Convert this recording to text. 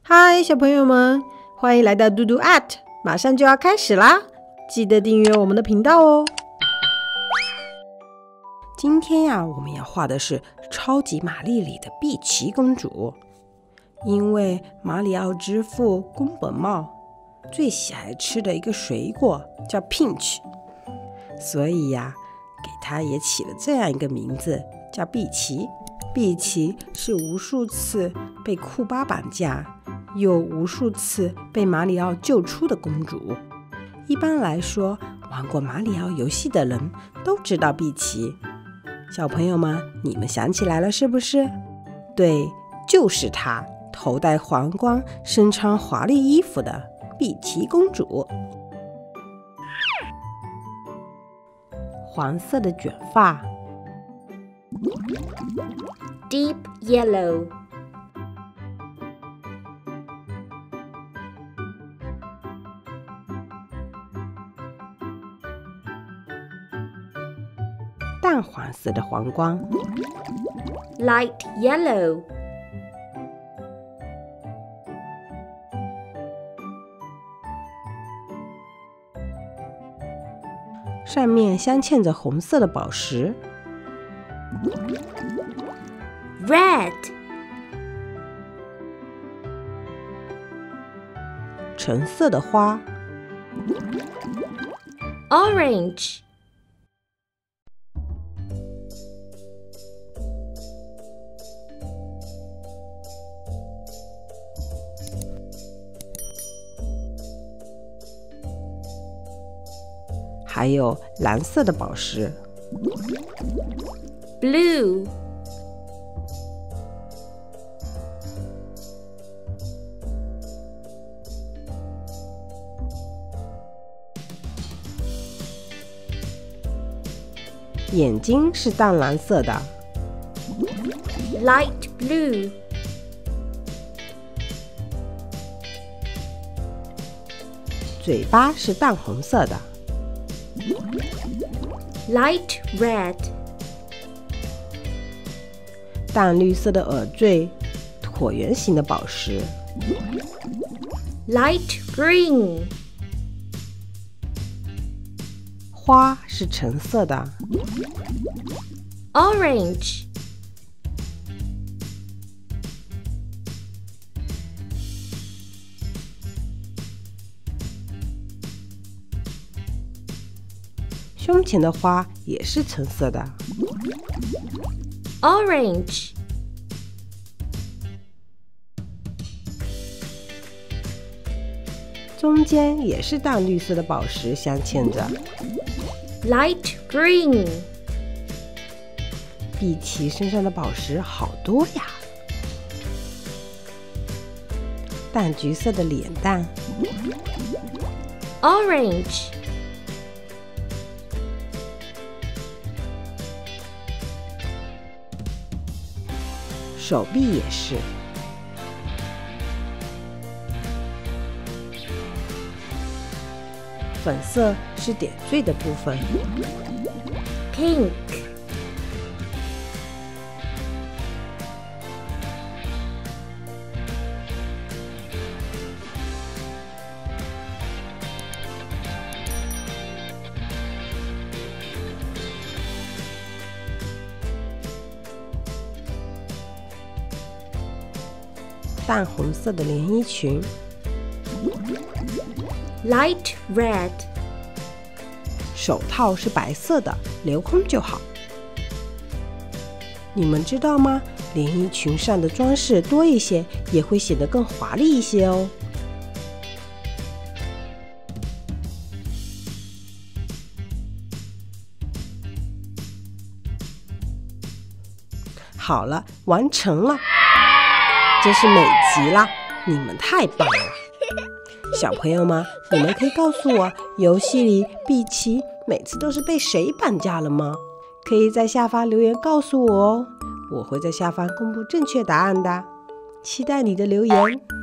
嗨，小朋友们，欢迎来到嘟嘟 at， 马上就要开始啦！记得订阅我们的频道哦。今天呀，我们要画的是超级玛丽里的碧琪公主。因为马里奥之父宫本茂最喜爱吃的一个水果叫 peach， 所以呀，给她也起了这样一个名字，叫碧琪。碧琪是无数次被库巴绑架，又无数次被马里奥救出的公主。一般来说，玩过马里奥游戏的人都知道碧琪。小朋友们，你们想起来了是不是？对，就是她，头戴皇冠，身穿华丽衣服的碧琪公主。黄色的卷发 Deep yellow. 淡黄色的皇冠 Light yellow. 上面镶嵌着红色的宝石 Red. 橙色的花 Orange. 还有蓝色的宝石 Blue. 眼睛是淡蓝色的 Light blue. 嘴巴是淡红色的 Light red. 淡绿色的耳坠，椭圆形的宝石 Light green. 花是橙色的 Orange. 胸前的花也是橙色的 Orange. 中间也是淡绿色的宝石镶嵌着 Light green. 碧琪身上的宝石好多呀，淡橘色的脸蛋 Orange. 手臂也是。粉色是点缀的部分 Pink. 淡红色的连衣裙 Light red. 手套是白色的，留空就好。你们知道吗？连衣裙上的装饰多一些，也会显得更华丽一些哦。好了，完成了，真是美极了！你们太棒了！小朋友们，你们可以告诉我，游戏里碧琪每次都是被谁绑架了吗？可以在下方留言告诉我哦，我会在下方公布正确答案的。期待你的留言。